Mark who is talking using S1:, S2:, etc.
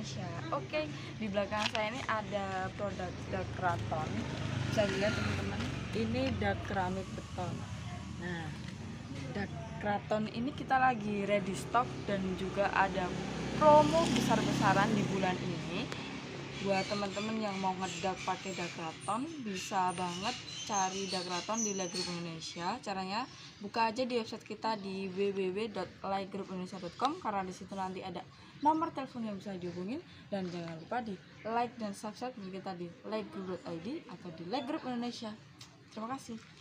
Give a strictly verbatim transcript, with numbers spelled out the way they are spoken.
S1: Indonesia. Oke, di belakang saya ini ada produk dak Kraton. Bisa dilihat teman-teman, ini dak keramik beton. Nah, dak Kraton ini kita lagi ready stock dan juga ada promo besar-besaran di bulan ini. Buat teman-teman yang mau ngedak pakai dak Kraton, bisa banget cari dak Kraton di Light Group Indonesia. Caranya buka aja di website kita di w w w dot light group indonesia dot com, karena di situ nanti ada nomor telepon yang bisa dihubungin, dan jangan lupa di like dan subscribe kita di light group dot i d atau di Light Group Indonesia. Terima kasih.